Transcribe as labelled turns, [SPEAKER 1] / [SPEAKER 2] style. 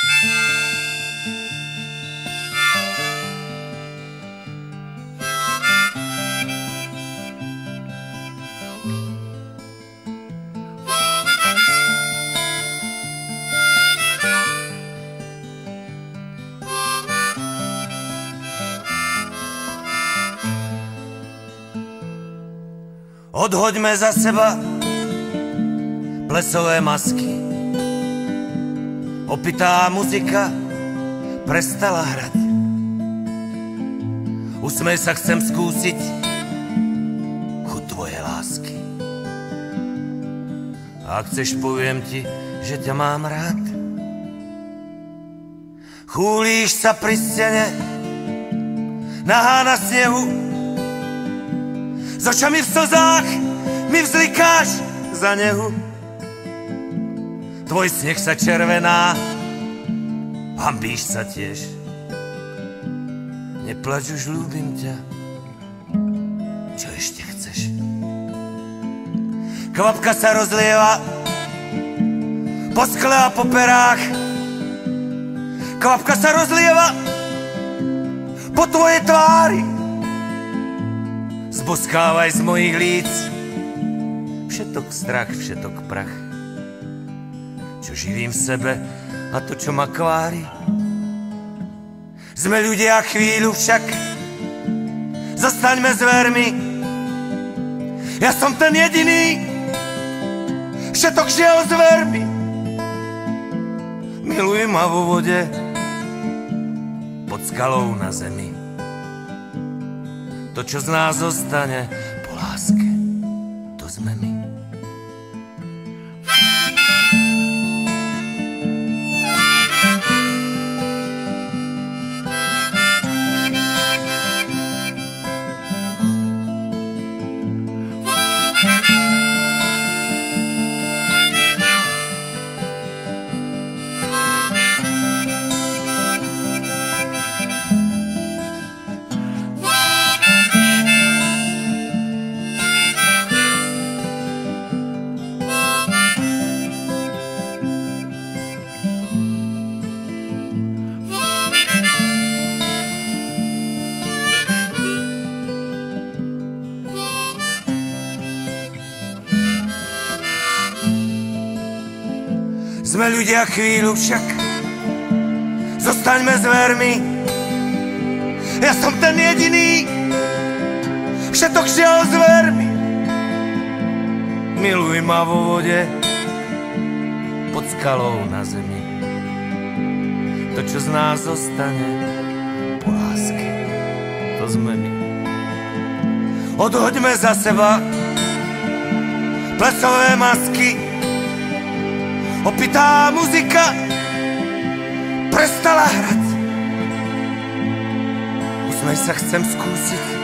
[SPEAKER 1] Odhoďme za seba plesové masky. Opitá muzika prestala hrať. Usmej sa, chcem skúsiť chuť tvoje lásky. A ak chceš, poviem ti, že ťa mám rád. Chúlíš sa pri stene, nahá na snehu. S očami v slzách mi vzlikáš za nehu. Tvoj sneh sa červená, hanbíš sa tiež. Neplač, už ľúbim ťa, čo ešte chceš? Kvapka sa rozlieva po skle a po perách. Kvapka sa rozlieva po tvojej tvári. Zboskávaj z mojich líc všetok strach, všetok prach, čo živím v sebe a to, čo ma kvári. Sme ľudia chvíľu však, zostaňme zvermi. Ja som ten jediný, všetok žiaľ zvermi. Miluj ma vo vode, pod skalou na zemi. To, čo z nás zostane po láske, to sme my. Sme ľudia chvíľu však, zostaňme zvermi. Ja som ten jediný, všetok žiaľ zvermi. Miluj ma vo vode, pod skalou na zemi. To, čo z nás zostane po láske, to sme my. Odhoďme za seba plesové masky. Opitá muzika prestala hrať. Usmej sa, chcem skúsiť